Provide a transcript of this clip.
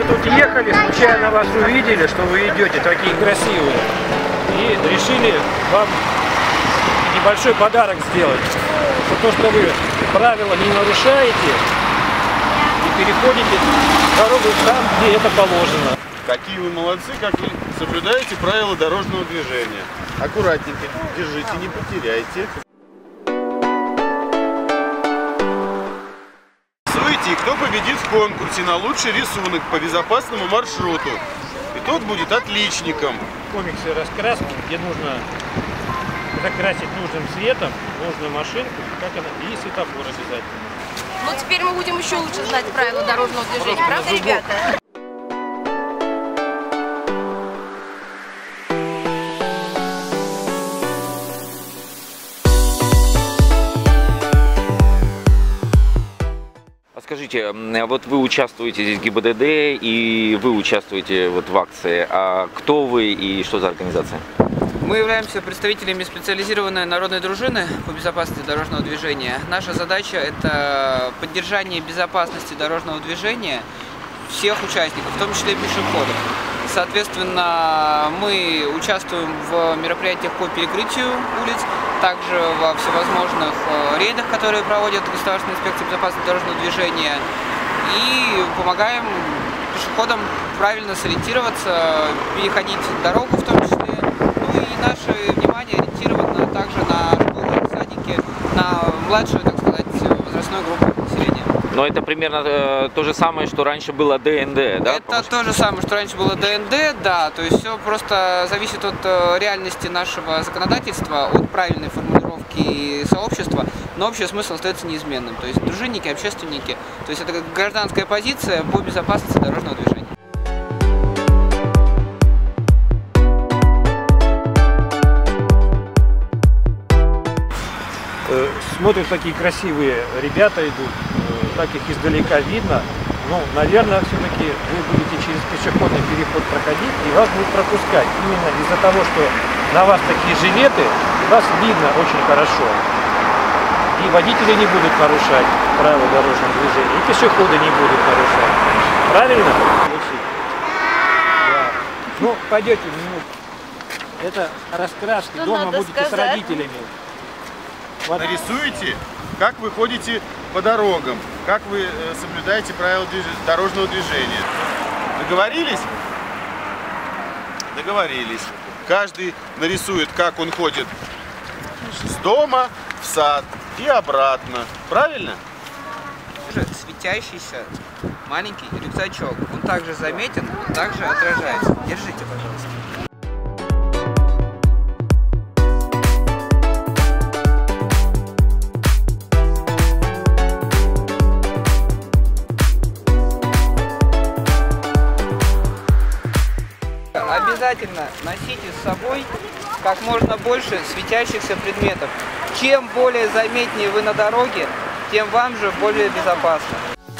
Мы тут ехали, случайно вас увидели, что вы идете такие красивые. И решили вам небольшой подарок сделать. За то, что вы правила не нарушаете и переходите дорогу там, где это положено. Какие вы молодцы, как вы соблюдаете правила дорожного движения. Аккуратненько, держите, не потеряйте. И кто победит в конкурсе на лучший рисунок по безопасному маршруту. И тот будет отличником. В комиксе раскраски, где нужно закрасить нужным цветом нужную машинку, как она, и светофор обязательно. Ну теперь мы будем еще лучше знать правила дорожного движения, правда, ребята? Скажите, вот вы участвуете здесь в ГИБДД и вы участвуете вот в акции. А кто вы и что за организация? Мы являемся представителями специализированной народной дружины по безопасности дорожного движения. Наша задача – это поддержание безопасности дорожного движения всех участников, в том числе и пешеходов. Соответственно, мы участвуем в мероприятиях по перекрытию улиц, также во всевозможных рейдах, которые проводят Государственная инспекция безопасности дорожного движения, и помогаем пешеходам правильно сориентироваться, переходить дорогу в том числе. Ну и наше внимание ориентировано также на школы, садики, на младшую, так сказать, возрастную группу населения. Но это примерно то же самое, что раньше было ДНД, да? Это то же самое, что раньше было ДНД, да. То есть все просто зависит от реальности нашего законодательства, от правильной формулировки сообщества, но общий смысл остается неизменным. То есть дружинники, общественники, то есть это гражданская позиция по безопасности дорожного движения. Смотрят, такие красивые ребята идут, так их издалека видно. Ну, наверное, все-таки вы будете через пешеходный переход проходить, и вас будут пропускать. Именно из-за того, что на вас такие жилеты, вас видно очень хорошо. И водители не будут нарушать правила дорожного движения, и пешеходы не будут нарушать. Правильно? Да. Ну, пойдете минут. Это раскраски, что дома будете сказать? с родителями. Вот. Нарисуете, как вы ходите по дорогам, как вы соблюдаете правила дорожного движения. Договорились? Договорились. Каждый нарисует, как он ходит с дома в сад и обратно. Правильно? Светящийся маленький рюкзачок. Он также заметен, он также отражается. Держите, пожалуйста. Обязательно носите с собой как можно больше светящихся предметов. Чем более заметнее вы на дороге, тем вам же более безопасно.